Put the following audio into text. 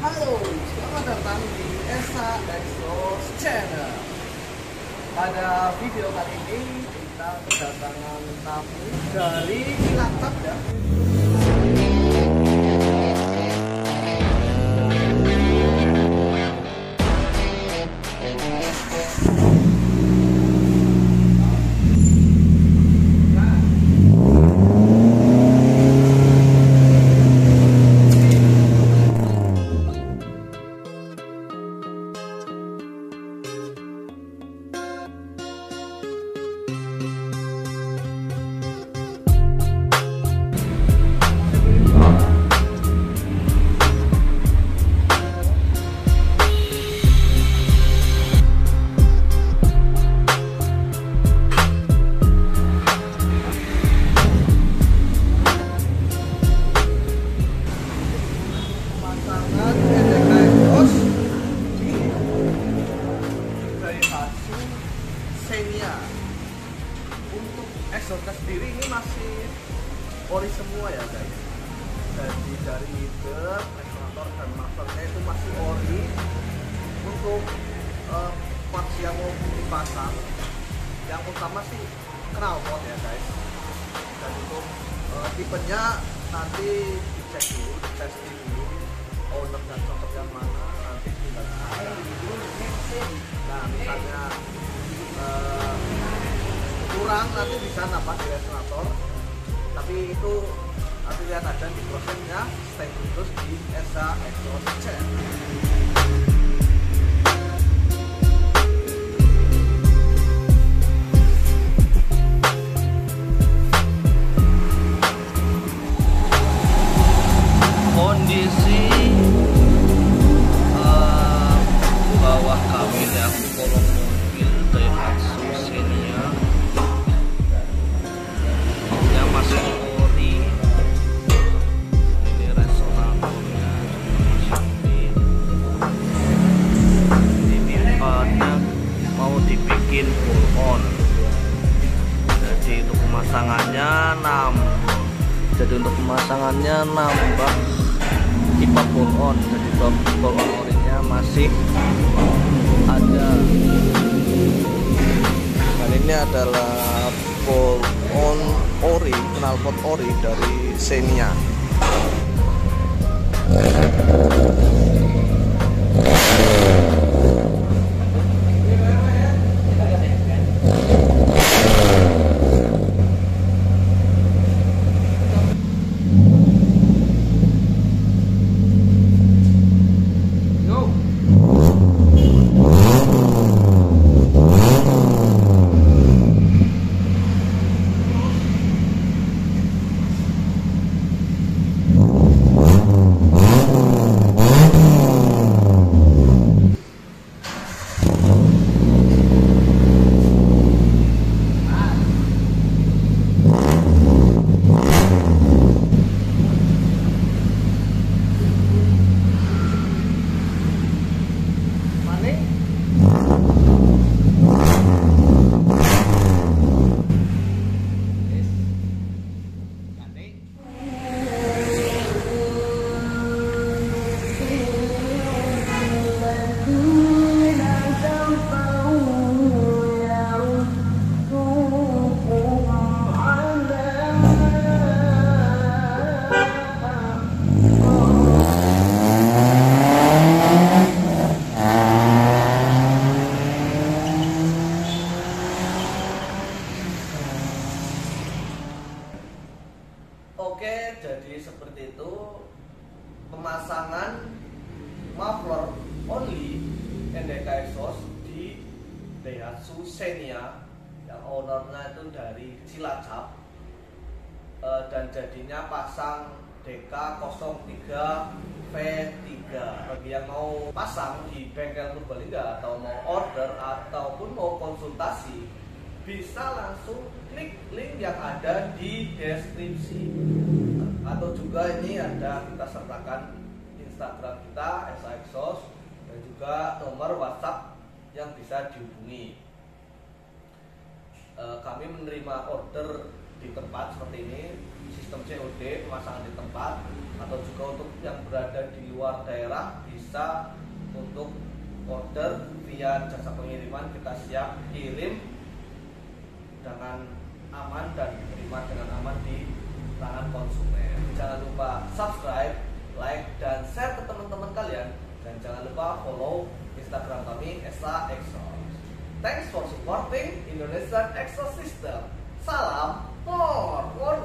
Halo, selamat datang di Esa Exhaust Channel. Pada video kali ini kita kedatangan tamu dari Cilacap ya. Untuk exhaustnya sendiri ini masih ori semua ya guys. Jadi dari leader, regulator dan mufflernya itu masih ori. Untuk parts yang mau dipasang, yang utama sih knalpot ya guys. Dan untuk tipenya nanti dicek dulu, testing dulu owner dan cocok yang mana, nanti tinggal nah misalnya kurang nanti bisa nambah di resonator, tapi itu nanti lihat aja di prosesnya. Stay terus di Esa Exhaust Channel. Kondisi bawah kabin aku kolong mobil Daihatsu Xenia yang masih ori. Ini resonatornya masih ini pimpanya mau dibikin full on. Jadi untuk pemasangannya nambah tipe full on. Jadi full on orinya masih ada. Dan ini adalah full on ori, knalpot ori dari Xenia. Oke, jadi seperti itu pemasangan muffler only NDK exhaust di Daihatsu Xenia yang ownernya itu dari Cilacap, dan jadinya pasang DK03 V3. Bagi yang mau pasang di bengkel Purbalingga atau mau order ataupun mau konsultasi, bisa langsung klik link yang ada di deskripsi, atau juga ini ada kita sertakan Instagram kita Esa Exhaust dan juga nomor WhatsApp yang bisa dihubungi. Kami menerima order di tempat seperti ini, sistem COD pemasangan di tempat, atau juga untuk yang berada di luar daerah bisa untuk order via jasa pengiriman, kita siap kirim dengan aman dan diterima dengan aman di tangan konsumen. Jangan lupa subscribe, like, dan share ke teman-teman kalian, dan jangan lupa follow Instagram kami Esa Exhaust. Thanks for supporting Indonesian Exhaust System. Salam for